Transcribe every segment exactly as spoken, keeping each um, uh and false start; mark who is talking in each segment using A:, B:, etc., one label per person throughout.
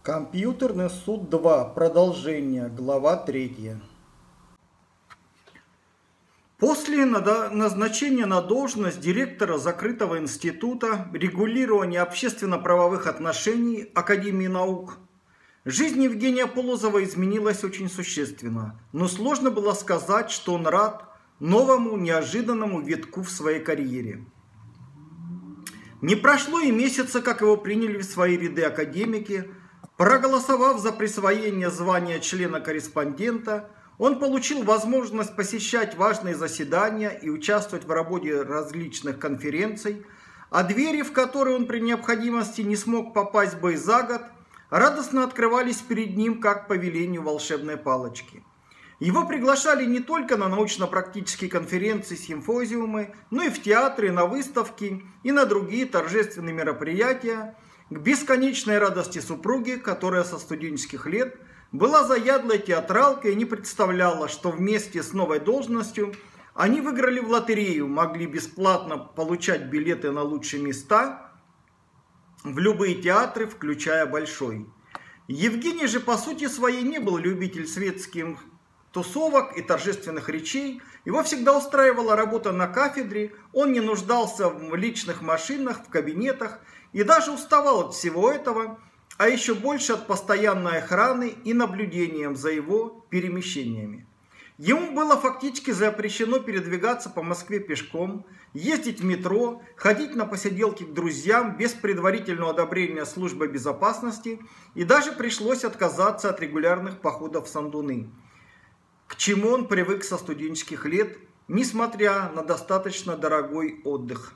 A: Компьютерный суд два. Продолжение. Глава третья. После назначения на должность директора закрытого института регулирования общественно-правовых отношений Академии наук, жизнь Евгения Полозова изменилась очень существенно, но сложно было сказать, что он рад новому неожиданному витку в своей карьере. Не прошло и месяца, как его приняли в свои ряды академики. Проголосовав за присвоение звания члена-корреспондента, он получил возможность посещать важные заседания и участвовать в работе различных конференций, а двери, в которые он при необходимости не смог попасть бы и за год, радостно открывались перед ним как по велению волшебной палочки. Его приглашали не только на научно-практические конференции, симпозиумы, но и в театры, на выставки и на другие торжественные мероприятия, к бесконечной радости супруги, которая со студенческих лет была заядлой театралкой и не представляла, что вместе с новой должностью они выиграли в лотерею, могли бесплатно получать билеты на лучшие места в любые театры, включая Большой. Евгений же по сути своей не был любитель светских тусовок и торжественных речей. Его всегда устраивала работа на кафедре, он не нуждался в личных машинах, в кабинетах и даже уставал от всего этого, а еще больше от постоянной охраны и наблюдением за его перемещениями. Ему было фактически запрещено передвигаться по Москве пешком, ездить в метро, ходить на посиделки к друзьям без предварительного одобрения службы безопасности, и даже пришлось отказаться от регулярных походов в Сандуны, к чему он привык со студенческих лет, несмотря на достаточно дорогой отдых.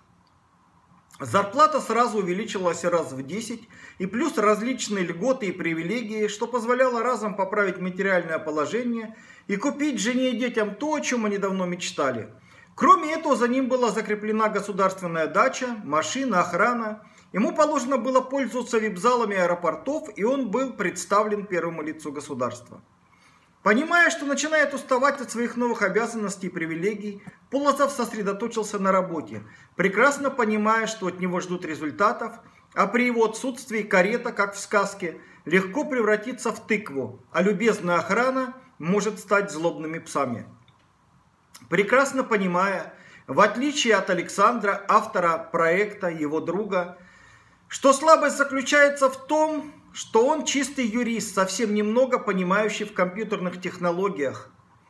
A: Зарплата сразу увеличилась раз в десять, и плюс различные льготы и привилегии, что позволяло разом поправить материальное положение и купить жене и детям то, о чем они давно мечтали. Кроме этого, за ним была закреплена государственная дача, машина, охрана. Ему положено было пользоваться вип-залами аэропортов, и он был представлен первому лицу государства. Понимая, что начинает уставать от своих новых обязанностей и привилегий, Полозов сосредоточился на работе, прекрасно понимая, что от него ждут результатов, а при его отсутствии карета, как в сказке, легко превратится в тыкву, а любезная охрана может стать злобными псами. Прекрасно понимая, в отличие от Александра, автора проекта, его друга, что слабость заключается в том, что он чистый юрист, совсем немного понимающий в компьютерных технологиях.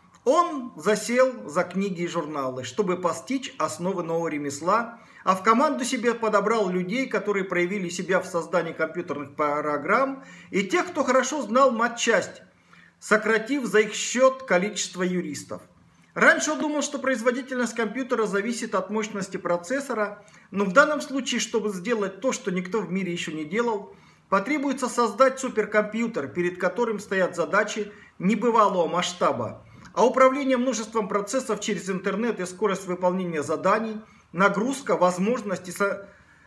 A: Он засел за книги и журналы, чтобы постичь основы нового ремесла, а в команду себе подобрал людей, которые проявили себя в создании компьютерных программ, и тех, кто хорошо знал матчасть, сократив за их счет количество юристов. Раньше он думал, что производительность компьютера зависит от мощности процессора, но в данном случае, чтобы сделать то, что никто в мире еще не делал, потребуется создать суперкомпьютер, перед которым стоят задачи небывалого масштаба, а управление множеством процессов через интернет и скорость выполнения заданий, нагрузка, возможность, и со...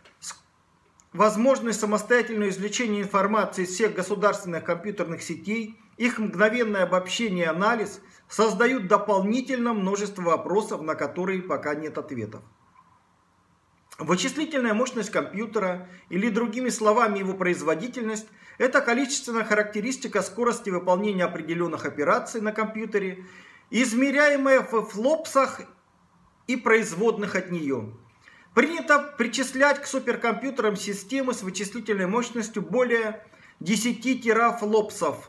A: возможность самостоятельного извлечения информации из всех государственных компьютерных сетей, их мгновенное обобщение и анализ создают дополнительно множество вопросов, на которые пока нет ответов. Вычислительная мощность компьютера, или другими словами его производительность, это количественная характеристика скорости выполнения определенных операций на компьютере, измеряемая в флопсах и производных от нее. Принято причислять к суперкомпьютерам системы с вычислительной мощностью более десяти терафлопсов.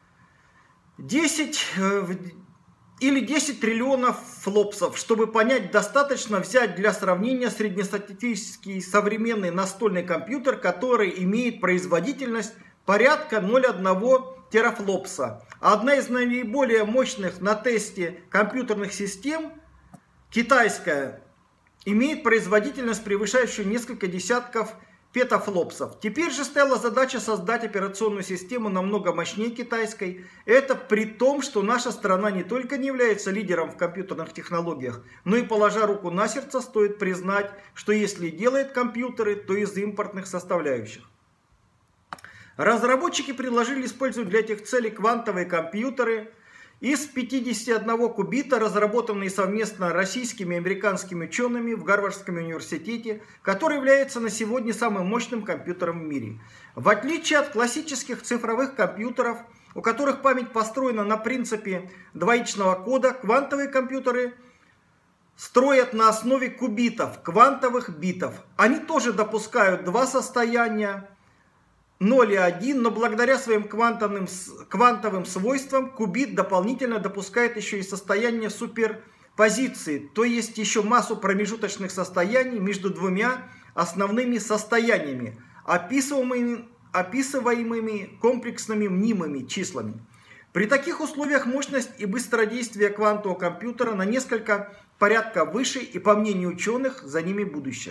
A: десять или десять триллионов флопсов, чтобы понять, достаточно взять для сравнения среднестатистический современный настольный компьютер, который имеет производительность порядка ноль целых одна десятая терафлопса. Одна из наиболее мощных на тесте компьютерных систем, китайская, имеет производительность, превышающую несколько десятков петафлопсов. Теперь же стояла задача создать операционную систему намного мощнее китайской. Это при том, что наша страна не только не является лидером в компьютерных технологиях, но и, положа руку на сердце, стоит признать, что если делает компьютеры, то из импортных составляющих. Разработчики предложили использовать для этих целей квантовые компьютеры из пятидесяти одного кубита, разработанный совместно российскими и американскими учеными в Гарвардском университете, который является на сегодня самым мощным компьютером в мире. В отличие от классических цифровых компьютеров, у которых память построена на принципе двоичного кода, квантовые компьютеры строят на основе кубитов, квантовых битов. Они тоже допускают два состояния, ноль и один, но благодаря своим квантовым, квантовым свойствам кубит дополнительно допускает еще и состояние суперпозиции, то есть еще массу промежуточных состояний между двумя основными состояниями, описываемыми, описываемыми комплексными мнимыми числами. При таких условиях мощность и быстродействие квантового компьютера на несколько порядков выше, и, по мнению ученых, за ними будущее.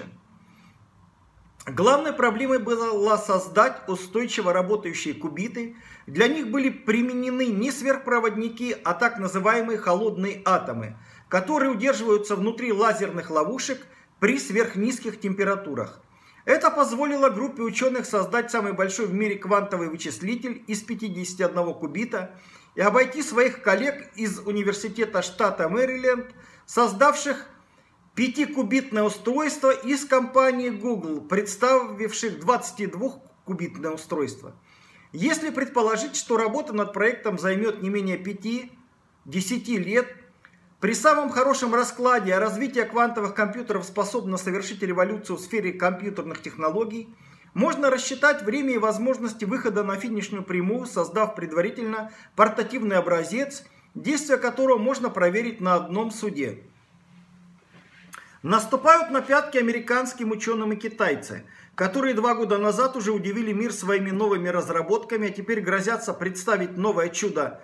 A: Главной проблемой было создать устойчиво работающие кубиты. Для них были применены не сверхпроводники, а так называемые холодные атомы, которые удерживаются внутри лазерных ловушек при сверхнизких температурах. Это позволило группе ученых создать самый большой в мире квантовый вычислитель из пятидесяти одного кубита и обойти своих коллег из университета штата Мэриленд, создавших пятикубитное устройство, из компании Google, представивших двадцатидвухкубитное устройство. Если предположить, что работа над проектом займет не менее пяти-десяти лет, при самом хорошем раскладе развитие квантовых компьютеров способно совершить революцию в сфере компьютерных технологий, можно рассчитать время и возможности выхода на финишную прямую, создав предварительно портативный образец, действие которого можно проверить на одном суде. Наступают на пятки американским ученым и китайцы, которые два года назад уже удивили мир своими новыми разработками, а теперь грозятся представить новое чудо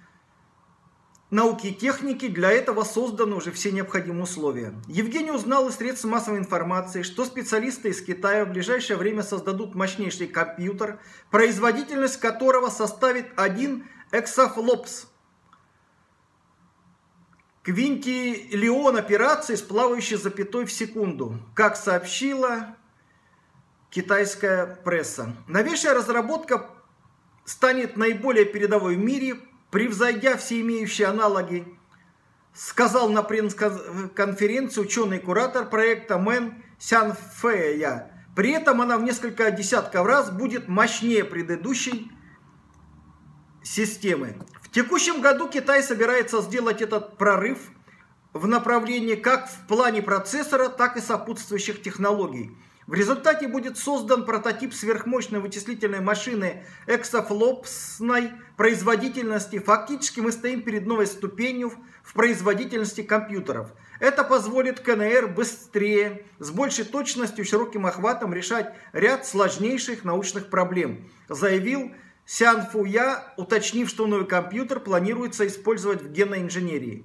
A: науки и техники. Для этого созданы уже все необходимые условия. Евгений узнал из средств массовой информации, что специалисты из Китая в ближайшее время создадут мощнейший компьютер, производительность которого составит один эксафлопс. Квинтиллион операций с плавающей запятой в секунду, как сообщила китайская пресса. Новейшая разработка станет наиболее передовой в мире, превзойдя все имеющие аналоги, сказал на пресс-конференции ученый-куратор проекта Мэн Сянфэя. При этом она в несколько десятков раз будет мощнее предыдущей системы. В текущем году Китай собирается сделать этот прорыв в направлении как в плане процессора, так и сопутствующих технологий. В результате будет создан прототип сверхмощной вычислительной машины эксафлопсной производительности. Фактически мы стоим перед новой ступенью в производительности компьютеров. Это позволит КНР быстрее, с большей точностью и широким охватом решать ряд сложнейших научных проблем, заявил Сянфуя, уточнив, что новый компьютер планируется использовать в генной инженерии.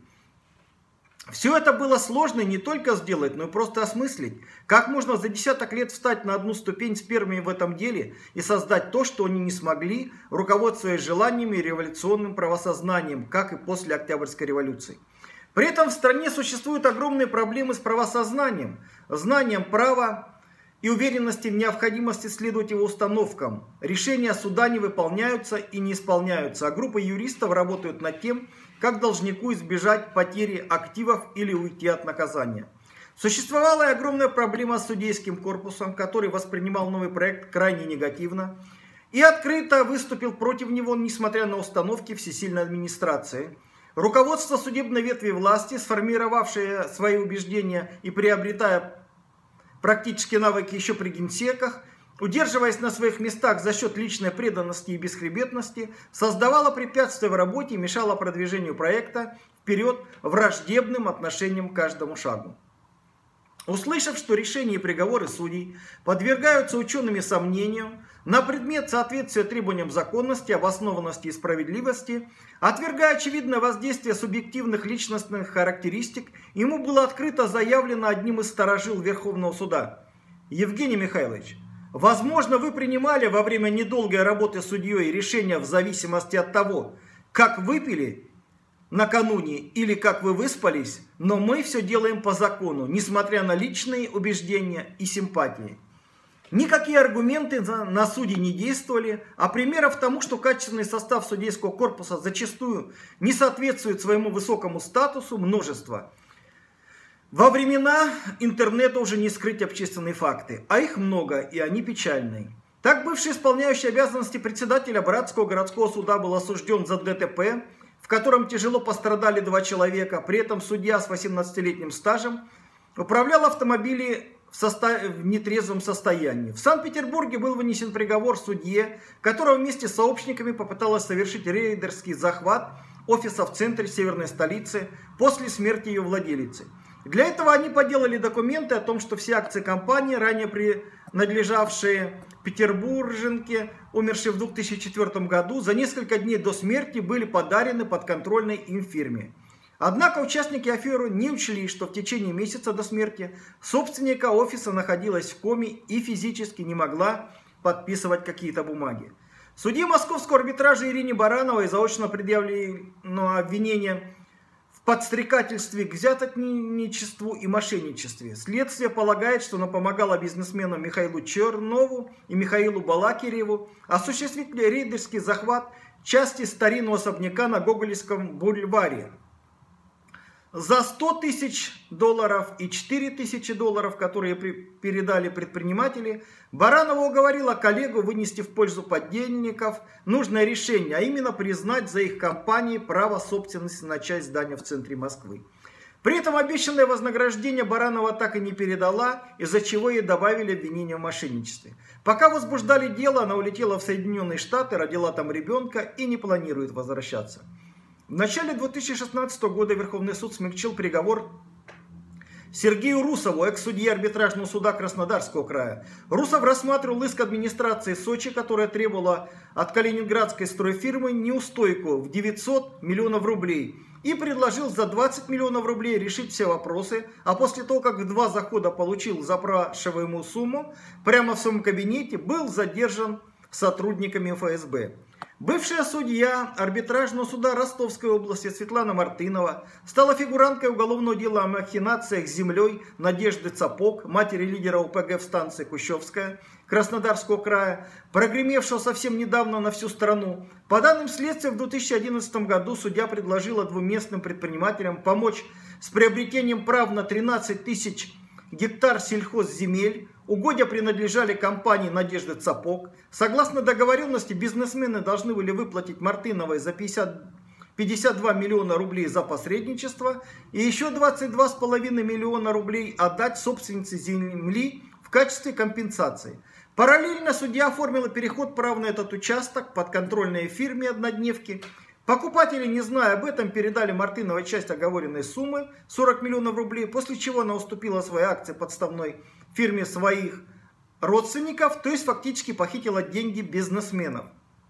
A: Все это было сложно не только сделать, но и просто осмыслить. Как можно за десяток лет встать на одну ступень с первыми в этом деле и создать то, что они не смогли, руководствуясь желаниями и революционным правосознанием, как и после Октябрьской революции. При этом в стране существуют огромные проблемы с правосознанием, знанием права и уверенности в необходимости следовать его установкам. Решения суда не выполняются и не исполняются, а группа юристов работают над тем, как должнику избежать потери активов или уйти от наказания. Существовала и огромная проблема с судейским корпусом, который воспринимал новый проект крайне негативно и открыто выступил против него, несмотря на установки всесильной администрации. Руководство судебной ветви власти, сформировавшее свои убеждения и приобретая практически навыки еще при генсеках, удерживаясь на своих местах за счет личной преданности и бесхребетности, создавала препятствия в работе и мешала продвижению проекта вперед враждебным отношением к каждому шагу. Услышав, что решения и приговоры судей подвергаются учеными сомнению на предмет соответствия требованиям законности, обоснованности и справедливости, отвергая очевидное воздействие субъективных личностных характеристик, ему было открыто заявлено одним из сторожил Верховного суда: Евгений Михайлович, возможно, вы принимали во время недолгой работы судьей решения в зависимости от того, как выпили накануне или как вы выспались, но мы все делаем по закону, несмотря на личные убеждения и симпатии. Никакие аргументы на суде не действовали, а примеров тому, что качественный состав судейского корпуса зачастую не соответствует своему высокому статусу, множество. Во времена интернета уже не скрыть общественные факты, а их много, и они печальные. Так, бывший исполняющий обязанности председателя Братского городского суда был осужден за ДТП, в котором тяжело пострадали два человека. При этом судья с восемнадцатилетним стажем управлял автомобилем в, состав... в нетрезвом состоянии. В Санкт-Петербурге был вынесен приговор судье, которого вместе с сообщниками попыталась совершить рейдерский захват офиса в центре северной столицы после смерти ее владелицы. Для этого они подделали документы о том, что все акции компании, ранее принадлежавшие петербурженке, умершей в две тысячи четвёртом году, за несколько дней до смерти были подарены подконтрольной им фирме. Однако участники аферы не учли, что в течение месяца до смерти собственника офиса находилась в коме и физически не могла подписывать какие-то бумаги. Судье Московского арбитража Ирине Барановой заочно предъявлено обвинение в подстрекательстве к взяточничеству и мошенничестве. Следствие полагает, что она помогала бизнесменам Михаилу Чернову и Михаилу Балакиреву осуществить рейдерский захват части старинного особняка на Гоголевском бульваре. За сто тысяч долларов и четыре тысячи долларов, которые передали предприниматели, Баранова уговорила коллегу вынести в пользу подельников нужное решение, а именно признать за их компанией право собственности на часть здания в центре Москвы. При этом обещанное вознаграждение Баранова так и не передала, из-за чего ей добавили обвинение в мошенничестве. Пока возбуждали дело, она улетела в Соединенные Штаты, родила там ребенка и не планирует возвращаться. В начале две тысячи шестнадцатого года Верховный суд смягчил приговор Сергею Русову, экс-судье арбитражного суда Краснодарского края. Русов рассматривал иск администрации Сочи, которая требовала от калининградской стройфирмы неустойку в девятьсот миллионов рублей и предложил за двадцать миллионов рублей решить все вопросы, а после того, как в два захода получил запрашиваемую сумму, прямо в своем кабинете был задержан сотрудниками эф эс бэ. Бывшая судья арбитражного суда Ростовской области Светлана Мартынова стала фигуранткой уголовного дела о махинациях с землей Надежды Цапок, матери лидера о пэ гэ в станции Кущевская Краснодарского края, прогремевшего совсем недавно на всю страну. По данным следствия, в две тысячи одиннадцатом году судья предложила двум местным предпринимателям помочь с приобретением прав на тринадцать тысяч гектар сельхозземель. Угодья принадлежали компании Надежды Цапок. Согласно договоренности, бизнесмены должны были выплатить Мартыновой за пятьдесят два миллиона рублей за посредничество и еще двадцать два с половиной миллиона рублей отдать собственнице земли в качестве компенсации. Параллельно судья оформила переход прав на этот участок подконтрольной фирме однодневки. Покупатели, не зная об этом, передали Мартыновой часть оговоренной суммы сорок миллионов рублей, после чего она уступила свои акции подставной фирме своих родственников, то есть фактически похитила деньги бизнесменов.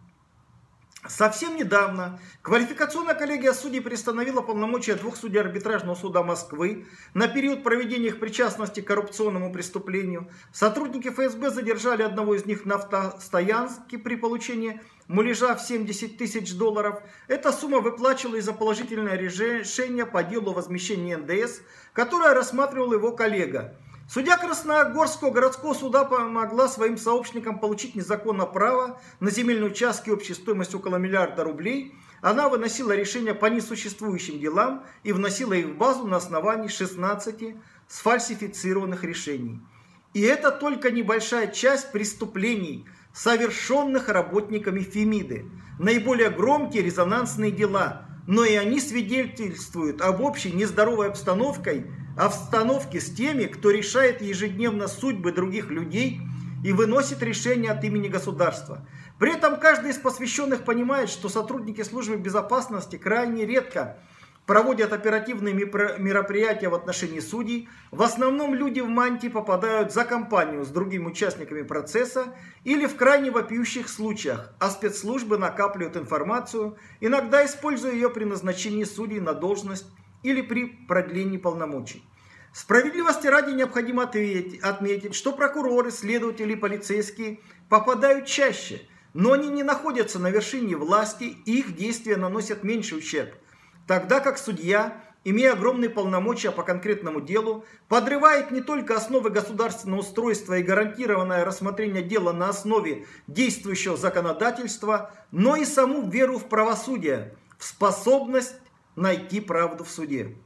A: Совсем недавно квалификационная коллегия судей приостановила полномочия двух судей арбитражного суда Москвы на период проведения их причастности к коррупционному преступлению. Сотрудники эф эс бэ задержали одного из них на автостоянке при получении муляжа в семьдесят тысяч долларов. Эта сумма выплачивалась за положительное решение по делу о возмещении эн дэ эс, которое рассматривал его коллега. Судья Красногорского городского суда помогла своим сообщникам получить незаконно право на земельные участки общей стоимостью около миллиарда рублей. Она выносила решения по несуществующим делам и вносила их в базу на основании шестнадцати сфальсифицированных решений. И это только небольшая часть преступлений, совершенных работниками Фемиды. Наиболее громкие резонансные дела, но и они свидетельствуют об общей нездоровой обстановке, обстановке с теми, кто решает ежедневно судьбы других людей и выносит решения от имени государства. При этом каждый из посвященных понимает, что сотрудники службы безопасности крайне редко проводят оперативные мероприятия в отношении судей. В основном люди в мантии попадают за компанию с другими участниками процесса или в крайне вопиющих случаях, а спецслужбы накапливают информацию, иногда используя ее при назначении судей на должность или при продлении полномочий. Справедливости ради необходимо отметить, что прокуроры, следователи и полицейские попадают чаще, но они не находятся на вершине власти и их действия наносят меньший ущерб, тогда как судья имея огромные полномочия по конкретному делу, подрывает не только основы государственного устройства и гарантированное рассмотрение дела на основе действующего законодательства, но и саму веру в правосудие, в способность найти правду в суде.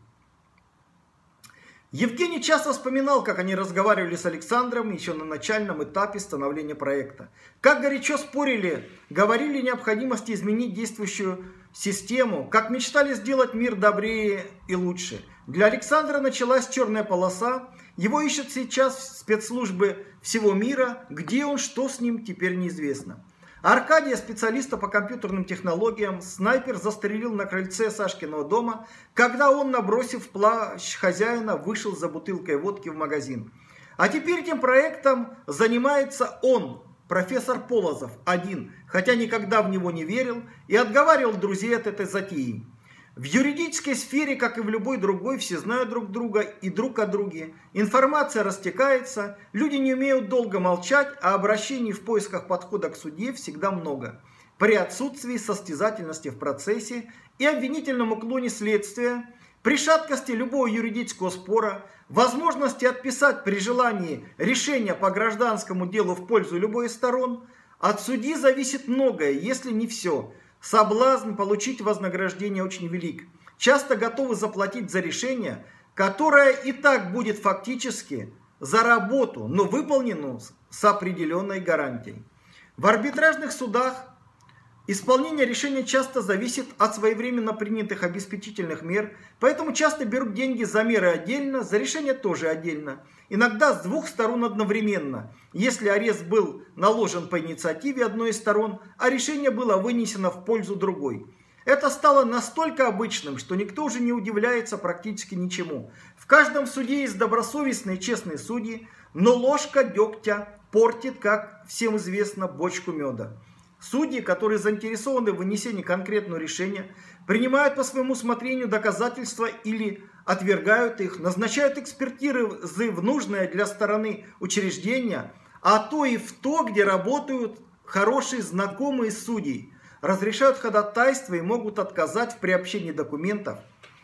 A: Евгений часто вспоминал, как они разговаривали с Александром еще на начальном этапе становления проекта. Как горячо спорили, говорили о необходимости изменить действующую систему, как мечтали сделать мир добрее и лучше. Для Александра началась черная полоса, его ищут сейчас спецслужбы всего мира, где он, что с ним, теперь неизвестно. Аркадия, специалиста по компьютерным технологиям, снайпер застрелил на крыльце Сашкиного дома, когда он, набросив плащ хозяина, вышел за бутылкой водки в магазин. А теперь этим проектом занимается он, профессор Полозов, один, хотя никогда в него не верил и отговаривал друзей от этой затеи. В юридической сфере, как и в любой другой, все знают друг друга и друг о друге. Информация растекается, люди не умеют долго молчать, а обращений в поисках подхода к суде всегда много. При отсутствии состязательности в процессе и обвинительном уклоне следствия, при шаткости любого юридического спора, возможности отписать при желании решение по гражданскому делу в пользу любой из сторон, от судьи зависит многое, если не все. Соблазн получить вознаграждение очень велик. Часто готовы заплатить за решение, которое и так будет фактически за работу, но выполненную с определенной гарантией. В арбитражных судах исполнение решения часто зависит от своевременно принятых обеспечительных мер, поэтому часто берут деньги за меры отдельно, за решение тоже отдельно. Иногда с двух сторон одновременно, если арест был наложен по инициативе одной из сторон, а решение было вынесено в пользу другой. Это стало настолько обычным, что никто уже не удивляется практически ничему. В каждом суде есть добросовестные и честные судьи, но ложка дегтя портит, как всем известно, бочку меда. Судьи, которые заинтересованы в вынесении конкретного решения, принимают по своему усмотрению доказательства или отвергают их, назначают экспертизы в нужное для стороны учреждения, а то и в то, где работают хорошие знакомые судьи, разрешают ходатайства и могут отказать в приобщении документов,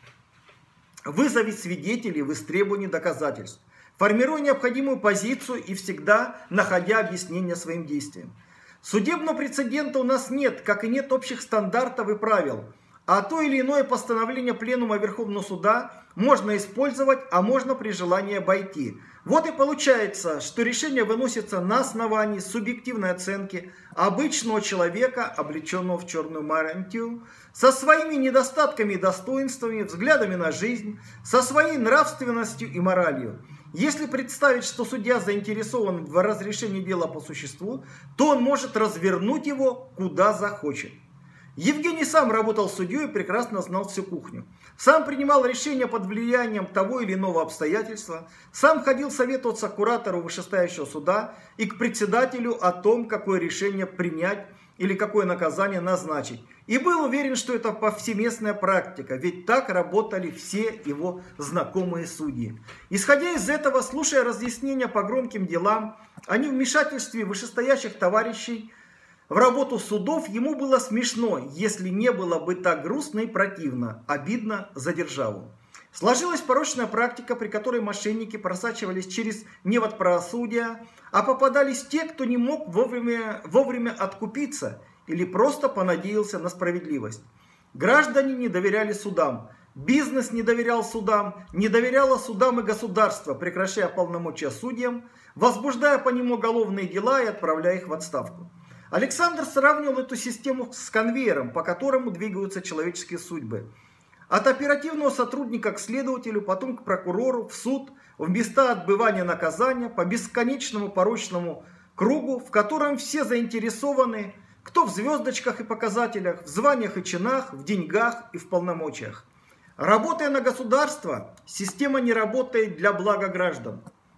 A: вызовить свидетелей в истребовании доказательств, формируя необходимую позицию и всегда находя объяснение своим действиям. Судебного прецедента у нас нет, как и нет общих стандартов и правил. А то или иное постановление Пленума Верховного Суда можно использовать, а можно при желании обойти. Вот и получается, что решение выносится на основании субъективной оценки обычного человека, облеченного в черную мантию, со своими недостатками и достоинствами, взглядами на жизнь, со своей нравственностью и моралью. Если представить, что судья заинтересован в разрешении дела по существу, то он может развернуть его куда захочет. Евгений сам работал судьей и прекрасно знал всю кухню. Сам принимал решения под влиянием того или иного обстоятельства, сам ходил советоваться к куратору вышестоящего суда и к председателю о том, какое решение принять или какое наказание назначить. И был уверен, что это повсеместная практика, ведь так работали все его знакомые судьи. Исходя из этого, слушая разъяснения по громким делам о невмешательстве вышестоящих товарищей в работу судов, ему было смешно, если не было бы так грустно и противно, обидно за державу. Сложилась порочная практика, при которой мошенники просачивались через невод правосудия, а попадались те, кто не мог вовремя, вовремя откупиться или просто понадеялся на справедливость. Граждане не доверяли судам, бизнес не доверял судам, не доверяло судам и государство, прекращая полномочия судьям, возбуждая по ним уголовные дела и отправляя их в отставку. Александр сравнивал эту систему с конвейером, по которому двигаются человеческие судьбы. От оперативного сотрудника к следователю, потом к прокурору, в суд, в места отбывания наказания, по бесконечному порочному кругу, в котором все заинтересованы, кто в звездочках и показателях, в званиях и чинах, в деньгах и в полномочиях. Работая на государство, система не работает для блага граждан.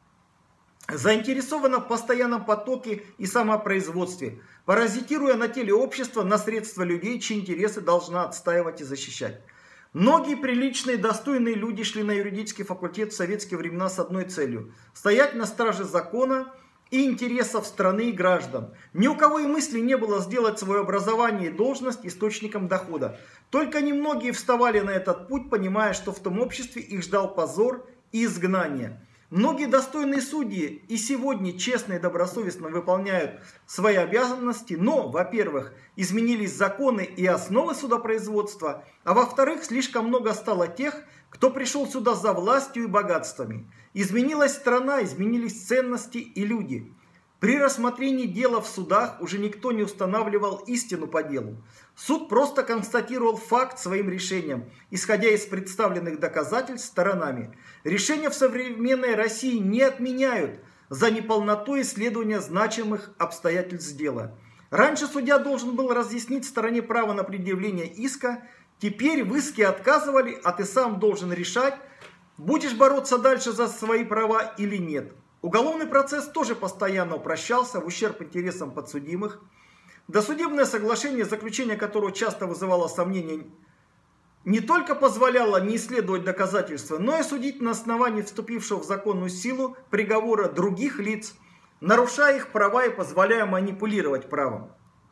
A: Заинтересована в постоянном потоке и самопроизводстве, паразитируя на теле общества, на средства людей, чьи интересы должна отстаивать и защищать. Многие приличные, достойные люди шли на юридический факультет в советские времена с одной целью – стоять на страже закона и интересов страны и граждан. Ни у кого и мысли не было сделать свое образование и должность источником дохода. Только немногие вставали на этот путь, понимая, что в том обществе их ждал позор и изгнание. Многие достойные судьи и сегодня честно и добросовестно выполняют свои обязанности, но, во-первых, изменились законы и основы судопроизводства, а во-вторых, слишком много стало тех, кто пришел сюда за властью и богатствами. Изменилась страна, изменились ценности и люди. При рассмотрении дела в судах уже никто не устанавливал истину по делу. Суд просто констатировал факт своим решением, исходя из представленных доказательств сторонами. Решения в современной России не отменяют за неполнотой исследования значимых обстоятельств дела. Раньше судья должен был разъяснить стороне право на предъявление иска, теперь в иске отказывали, а ты сам должен решать, будешь бороться дальше за свои права или нет. Уголовный процесс тоже постоянно упрощался в ущерб интересам подсудимых. Досудебное соглашение, заключение которого часто вызывало сомнения, не только позволяло не исследовать доказательства, но и судить на основании вступившего в законную силу приговора других лиц, нарушая их права и позволяя манипулировать правом.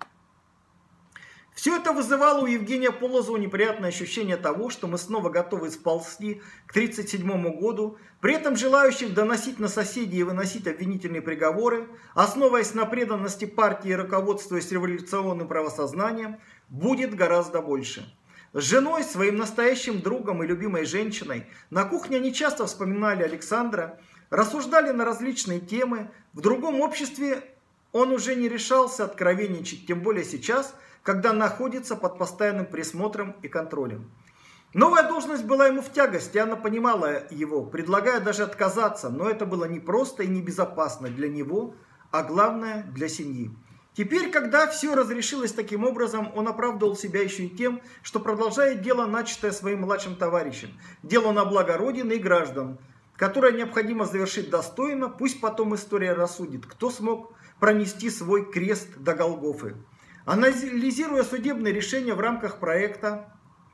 A: Все это вызывало у Евгения Полозова неприятное ощущение того, что мы снова готовы сползти к тридцать седьмому году, при этом желающих доносить на соседей и выносить обвинительные приговоры, основываясь на преданности партии и руководствуясь революционным правосознанием, будет гораздо больше. С женой, своим настоящим другом и любимой женщиной на кухне они часто вспоминали Александра, рассуждали на различные темы. В другом обществе он уже не решался откровенничать, тем более сейчас, когда находится под постоянным присмотром и контролем. Новая должность была ему в тягость, и она понимала его, предлагая даже отказаться, но это было непросто и небезопасно для него, а главное для семьи. Теперь, когда все разрешилось таким образом, он оправдывал себя еще и тем, что продолжает дело, начатое своим младшим товарищем, дело на благо Родины и граждан, которое необходимо завершить достойно, пусть потом история рассудит, кто смог пронести свой крест до Голгофы. Анализируя судебные решения в рамках проекта,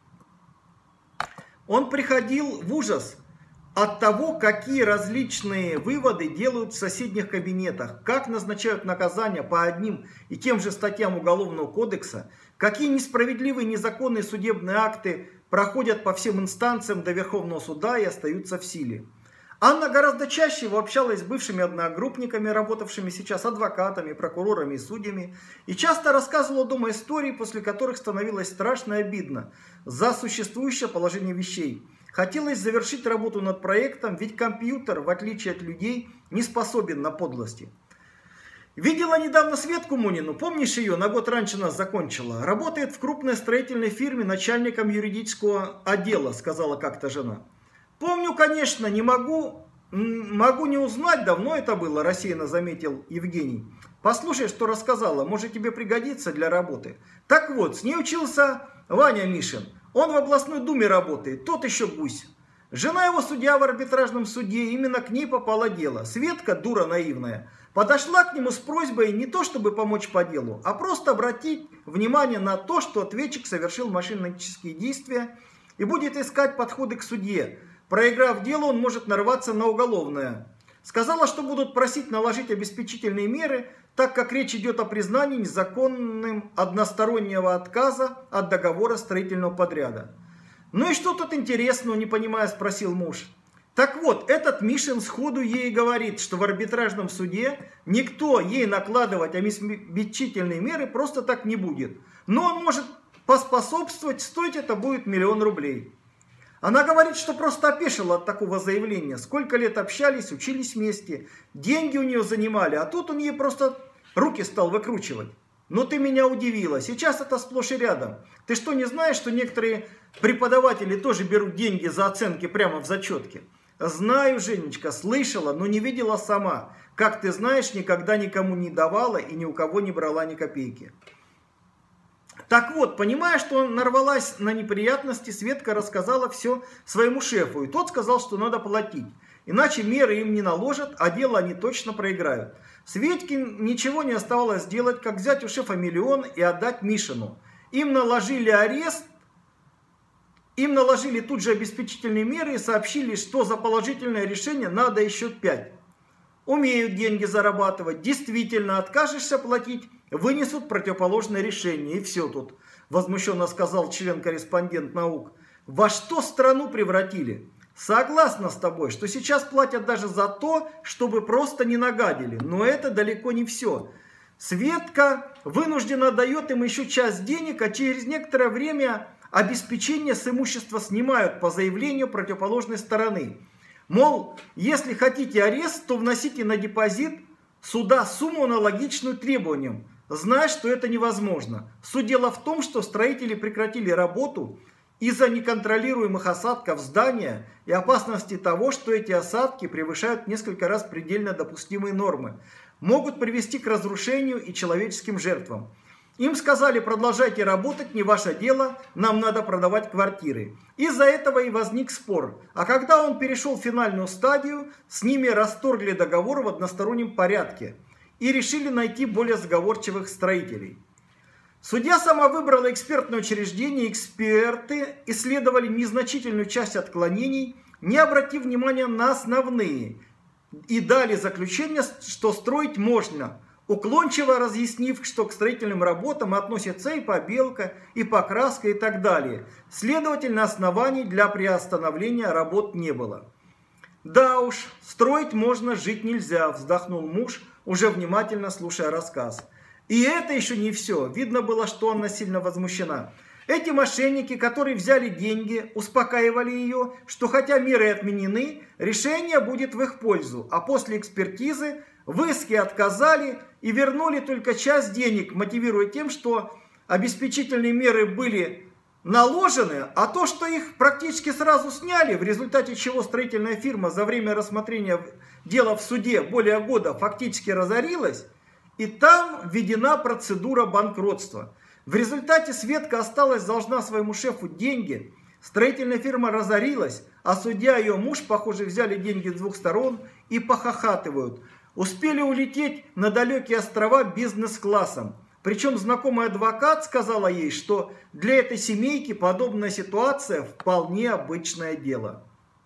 A: он приходил в ужас от того, какие различные выводы делают в соседних кабинетах, как назначают наказания по одним и тем же статьям Уголовного кодекса, какие несправедливые незаконные судебные акты проходят по всем инстанциям до Верховного суда и остаются в силе. Анна гораздо чаще общалась с бывшими одногруппниками, работавшими сейчас адвокатами, прокурорами и судьями, и часто рассказывала дома истории, после которых становилось страшно и обидно за существующее положение вещей. Хотелось завершить работу над проектом, ведь компьютер, в отличие от людей, не способен на подлости. Видела недавно Светку Мунину, помнишь ее, на год раньше нас закончила. Работает в крупной строительной фирме начальником юридического отдела, сказала как-то жена. Помню, конечно, не могу, могу не узнать, давно это было, рассеянно заметил Евгений. Послушай, что рассказала, может тебе пригодится для работы. Так вот, с ней учился Ваня Мишин. Он в областной думе работает, тот еще гусь. Жена его судья в арбитражном суде, именно к ней попало дело. Светка, дура наивная, подошла к нему с просьбой не то чтобы помочь по делу, а просто обратить внимание на то, что ответчик совершил мошеннические действия и будет искать подходы к судье. Проиграв дело, он может нарваться на уголовное. Сказала, что будут просить наложить обеспечительные меры, так как речь идет о признании незаконным одностороннего отказа от договора строительного подряда. «Ну и что тут интересного, не понимая?» – спросил муж. Так вот, этот Мишин сходу ей говорит, что в арбитражном суде никто ей накладывать обеспечительные меры просто так не будет. Но он может поспособствовать, стоить это будет миллион рублей. Она говорит, что просто опешила от такого заявления. Сколько лет общались, учились вместе, деньги у нее занимали, а тут он ей просто руки стал выкручивать. Но ты меня удивила, сейчас это сплошь и рядом. Ты что, не знаешь, что некоторые преподаватели тоже берут деньги за оценки прямо в зачетке? Знаю, Женечка, слышала, но не видела сама. Как ты знаешь, никогда никому не давала и ни у кого не брала ни копейки. Так вот, понимая, что нарвалась на неприятности, Светка рассказала все своему шефу. И тот сказал, что надо платить. Иначе меры им не наложат, а дело они точно проиграют. Светке ничего не оставалось сделать, как взять у шефа миллион и отдать Мишину. Им наложили арест, им наложили тут же обеспечительные меры и сообщили, что за положительное решение надо еще пять. умеют деньги зарабатывать. Действительно, откажешься платить, вынесут противоположное решение. И все тут, возмущенно сказал член-корреспондент наук. Во что страну превратили? Согласна с тобой, что сейчас платят даже за то, чтобы просто не нагадили. Но это далеко не все. Светка вынуждена дает им еще часть денег, а через некоторое время обеспечение с имущества снимают по заявлению противоположной стороны. Мол, если хотите арест, то вносите на депозит суда сумму аналогичную требованиям, зная, что это невозможно. Суть дела в том, что строители прекратили работу из-за неконтролируемых осадков здания и опасности того, что эти осадки превышают несколько раз предельно допустимые нормы, могут привести к разрушению и человеческим жертвам. Им сказали: продолжайте работать, не ваше дело, нам надо продавать квартиры. Из-за этого и возник спор. А когда он перешел в финальную стадию, с ними расторгли договор в одностороннем порядке и решили найти более сговорчивых строителей. Судья сама выбрала экспертное учреждение, эксперты исследовали незначительную часть отклонений, не обратив внимания на основные, и дали заключение, что строить можно, уклончиво разъяснив, что к строительным работам относятся и побелка, и покраска, и так далее. Следовательно, оснований для приостановления работ не было. «Да уж, строить можно, жить нельзя», – вздохнул муж, уже внимательно слушая рассказ. И это еще не все. Видно было, что Анна сильно возмущена. Эти мошенники, которые взяли деньги, успокаивали ее, что хотя меры отменены, решение будет в их пользу. А после экспертизы в иске отказали и вернули только часть денег, мотивируя тем, что обеспечительные меры были наложены, а то, что их практически сразу сняли, в результате чего строительная фирма за время рассмотрения дела в суде более года фактически разорилась, и там введена процедура банкротства. В результате Светка осталась должна своему шефу деньги, строительная фирма разорилась, а судья и ее муж, похоже, взяли деньги с двух сторон и похохатывают. Успели улететь на далекие острова бизнес-классом. Причем знакомый адвокат сказала ей, что для этой семейки подобная ситуация вполне обычное дело.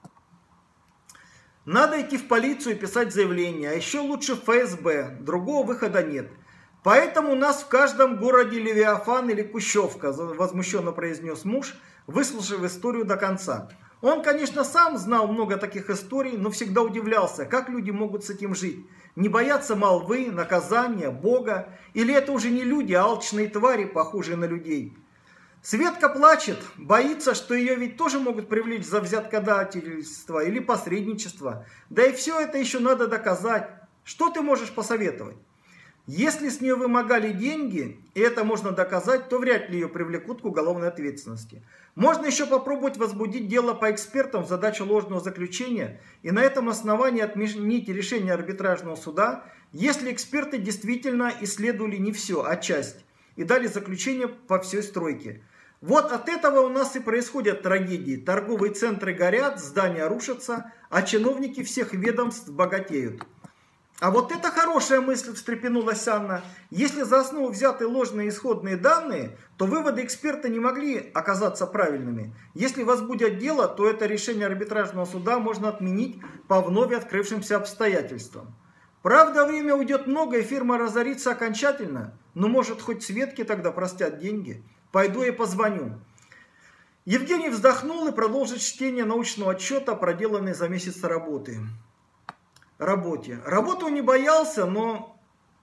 A: Надо идти в полицию и писать заявление, а еще лучше в эф эс бэ, другого выхода нет. Поэтому у нас в каждом городе Левиафан или Кущевка, возмущенно произнес муж, выслушав историю до конца. Он, конечно, сам знал много таких историй, но всегда удивлялся, как люди могут с этим жить. Не боятся молвы, наказания, Бога, или это уже не люди, а алчные твари, похожие на людей. Светка плачет, боится, что ее ведь тоже могут привлечь за взяткодательство или посредничество. Да и все это еще надо доказать. Что ты можешь посоветовать? Если с нее вымогали деньги, и это можно доказать, то вряд ли ее привлекут к уголовной ответственности. Можно еще попробовать возбудить дело по экспертам в задачу ложного заключения и на этом основании отменить решение арбитражного суда, если эксперты действительно исследовали не все, а часть, и дали заключение по всей стройке. Вот от этого у нас и происходят трагедии. Торговые центры горят, здания рушатся, а чиновники всех ведомств богатеют. А вот это хорошая мысль, встрепенулась Анна. Если за основу взяты ложные исходные данные, то выводы эксперта не могли оказаться правильными. Если возбудят дело, то это решение арбитражного суда можно отменить по вновь открывшимся обстоятельствам. Правда, время уйдет много, и фирма разорится окончательно. Но может хоть Светке тогда простят деньги? Пойду и позвоню. Евгений вздохнул и продолжил чтение научного отчета, проделанной за месяц работы. Работе. Работу он не боялся, но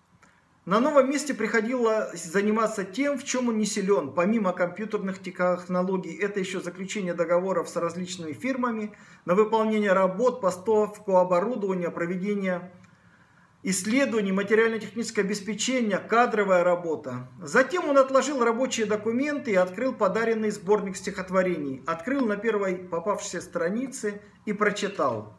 A: на новом месте приходилось заниматься тем, в чем он не силен. Помимо компьютерных технологий, это еще заключение договоров с различными фирмами на выполнение работ, поставку оборудования, проведение исследований, материально-техническое обеспечение, кадровая работа. Затем он отложил рабочие документы и открыл подаренный сборник стихотворений. Открыл на первой попавшейся странице и прочитал.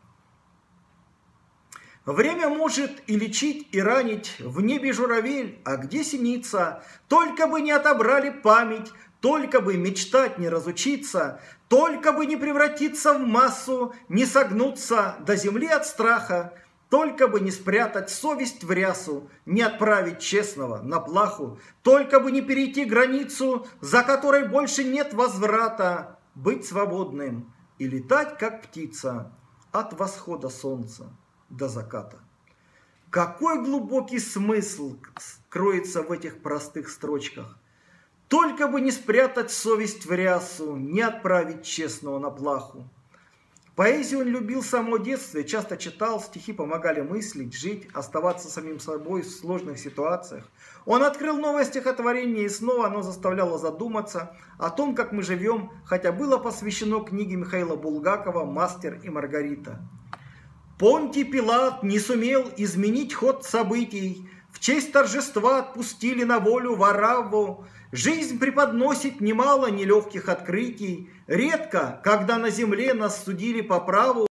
A: Время может и лечить, и ранить, в небе журавель, а где синица? Только бы не отобрали память, только бы мечтать не разучиться, только бы не превратиться в массу, не согнуться до земли от страха, только бы не спрятать совесть в рясу, не отправить честного на плаху, только бы не перейти границу, за которой больше нет возврата, быть свободным и летать, как птица, от восхода солнца до заката. Какой глубокий смысл кроется в этих простых строчках. Только бы не спрятать совесть в рясу, не отправить честного на плаху. Поэзию он любил с самого детства, часто читал, стихи помогали мыслить, жить, оставаться самим собой в сложных ситуациях. Он открыл новое стихотворение, и снова оно заставляло задуматься о том, как мы живем, хотя было посвящено книге Михаила Булгакова «Мастер и Маргарита». Понтий Пилат не сумел изменить ход событий, в честь торжества отпустили на волю Варавву. Жизнь преподносит немало нелегких открытий. Редко, когда на земле нас судили по праву,